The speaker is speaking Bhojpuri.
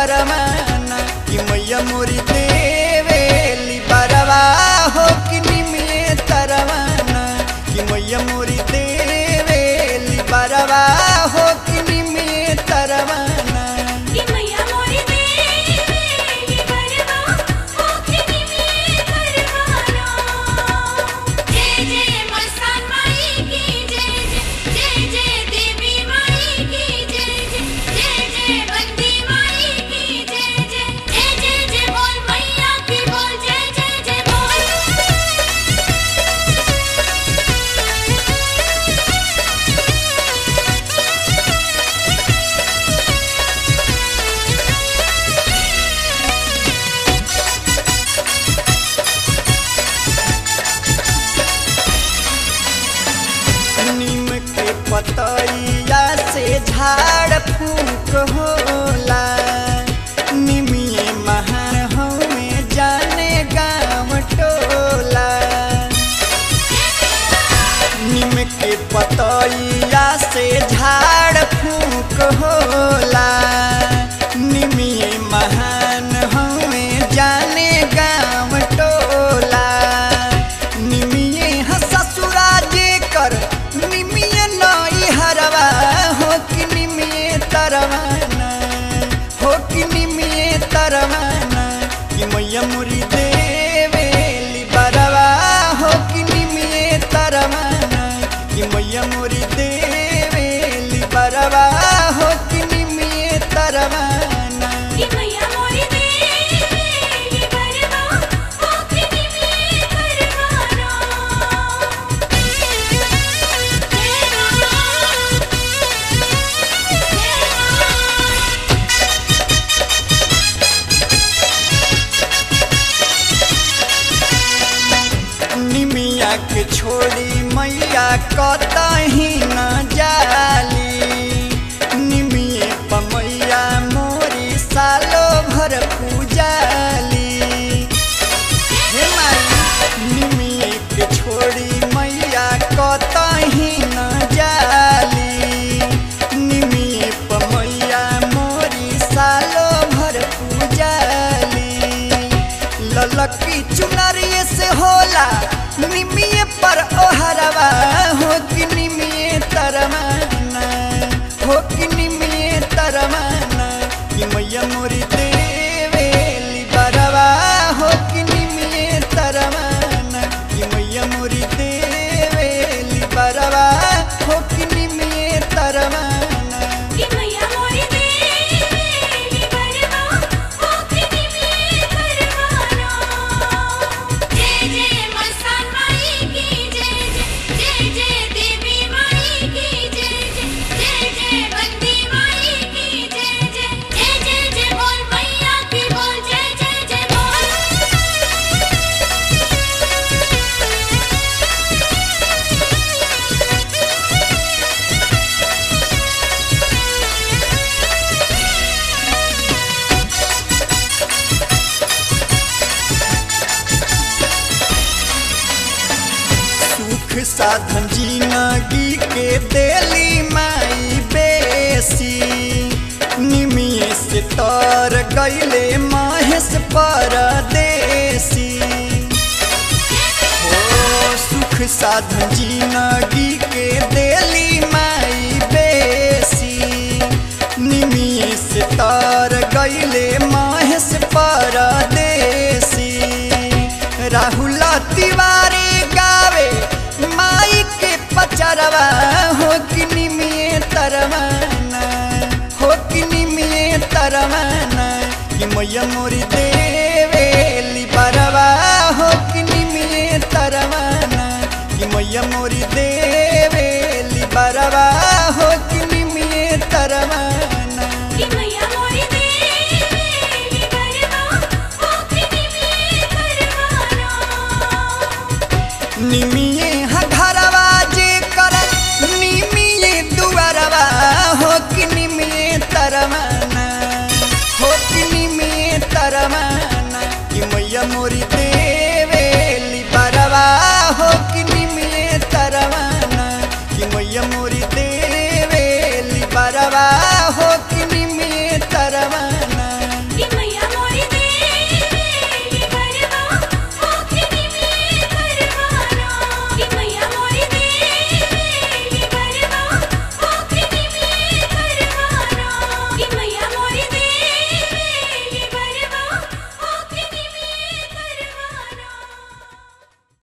तरवाना कि मैया मोरी देवेली बरवा हो कि निमिये तरवाना कि मैया मोरी देवेली बरवा हो कि निमिये तरवाना पतैया से झाड़ फूक होला निमिये महान हमें जाने गाँव टोला निम के पतैया से झाड़ फूक होला निमिये महान हमें जाने गाँव टोला निमिये ससुरा जे कर निमिये हरवा हो कि निमिये तरवाना हो कि निमिये तरवाना कि मैया मोरी देवेली बरवा हो कि निमिये तरवाना कि मैया मोरी देवेली बरवा हो कि निमिये तरवाना के छोड़ी मैया कतही न जाली निमिये पमैया मोरी सालो भर पूजाली हे माई निमिये के छोड़ी मैया कतही न जाली निमिये पमैया मोरी सालो भर पूजाली ललकी चुनरिए से होला निमिये पर ओहरवा हो कि निमिये तरवाना हो कि निमिये तरवाना कि मैया मोरी देवेली बरवा हो कि निमिये तरवाना कि मैया मोरी देवेली बरवा हो कि निमिये तरवाना साधन जिंदगी के देली माई बेसी निमिये से तर गईले महेश परदेसी ओ सुख साधन जिंदगी के देली माई बेसी निमिये से तर गईले महेश परदेसी राहुल तिवारी गावे माई के पचरवा हो कि निमिये तरवाना हो कि निमिये तरवाना कि मैया मोरी देवेली बरवा हो कि निमिये तरवाना कि मैया मोरी दे